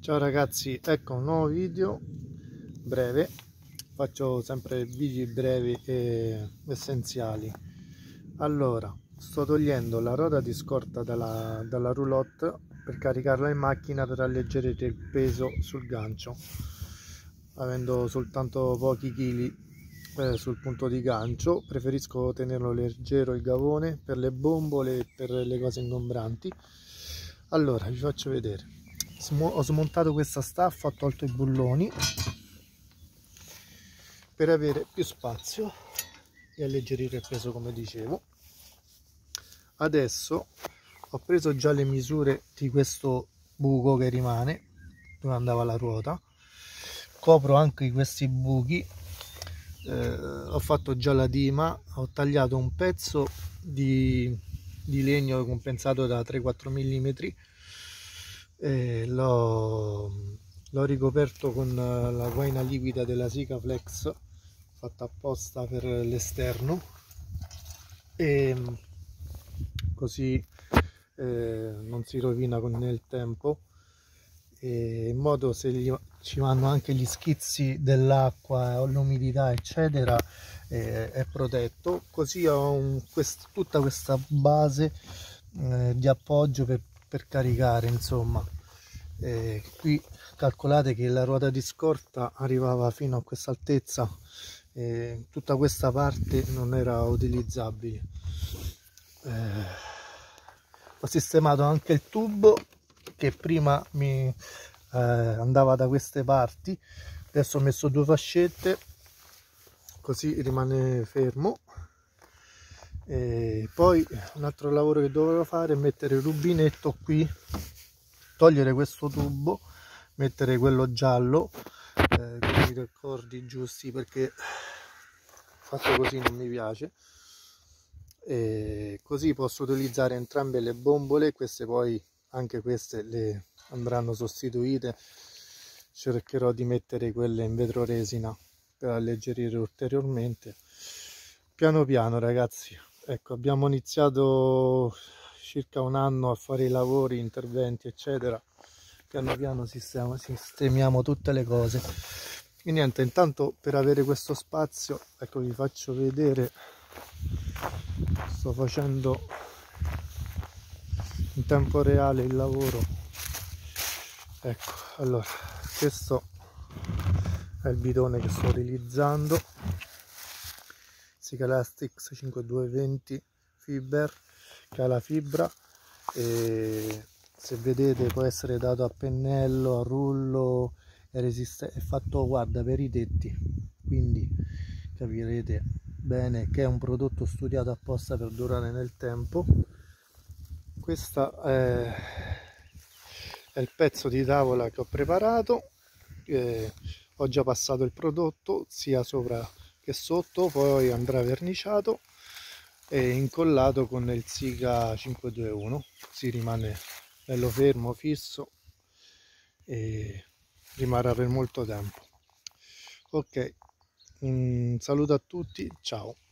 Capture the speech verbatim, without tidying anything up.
Ciao ragazzi, ecco un nuovo video breve. Faccio sempre video brevi e essenziali. Allora, sto togliendo la ruota di scorta dalla, dalla roulotte per caricarla in macchina per alleggerire il peso sul gancio, avendo soltanto pochi chili eh, sul punto di gancio. Preferisco tenerlo leggero il gavone per le bombole e per le cose ingombranti. Allora vi faccio vedere. Ho smontato questa staffa, ho tolto i bulloni per avere più spazio e alleggerire il peso, come dicevo. Adesso ho preso già le misure di questo buco che rimane dove andava la ruota, copro anche questi buchi, eh, ho fatto già la dima, ho tagliato un pezzo di, di legno compensato da tre quattro millimetri. L'ho ricoperto con la guaina liquida della Sikaflex fatta apposta per l'esterno, e così eh, non si rovina con il tempo, e in modo, se gli, ci vanno anche gli schizzi dell'acqua o l'umidità eccetera, eh, è protetto. Così ho un, quest, tutta questa base eh, di appoggio per per caricare, insomma. Eh, qui calcolate che la ruota di scorta arrivava fino a questa altezza, eh, tutta questa parte non era utilizzabile. Eh, ho sistemato anche il tubo che prima mi eh, andava da queste parti, adesso ho messo due fascette così rimane fermo. E poi un altro lavoro che dovevo fare è mettere il rubinetto qui, togliere questo tubo, mettere quello giallo eh, con i raccordi giusti, perché fatto così non mi piace, e così posso utilizzare entrambe le bombole. Queste poi, anche queste le andranno sostituite, cercherò di mettere quelle in vetroresina per alleggerire ulteriormente. Piano piano ragazzi. Ecco, abbiamo iniziato circa un anno a fare i lavori, interventi eccetera. Piano piano sistemiamo, sistemiamo tutte le cose. E niente, intanto, per avere questo spazio, ecco, vi faccio vedere, sto facendo in tempo reale il lavoro. Ecco, allora, questo è il bidone che sto utilizzando, Sikalastics cinquemiladuecentoventi Fiber, che ha la fibra, e se vedete può essere dato a pennello, a rullo, è, è fatto, guarda, per i tetti, quindi capirete bene che è un prodotto studiato apposta per durare nel tempo. Questo è, è il pezzo di tavola che ho preparato, eh, ho già passato il prodotto sia sopra che sotto, poi andrà verniciato e incollato con il Sika cinquecentoventuno, si rimane bello fermo, fisso, e rimarrà per molto tempo. Ok, un saluto a tutti, ciao.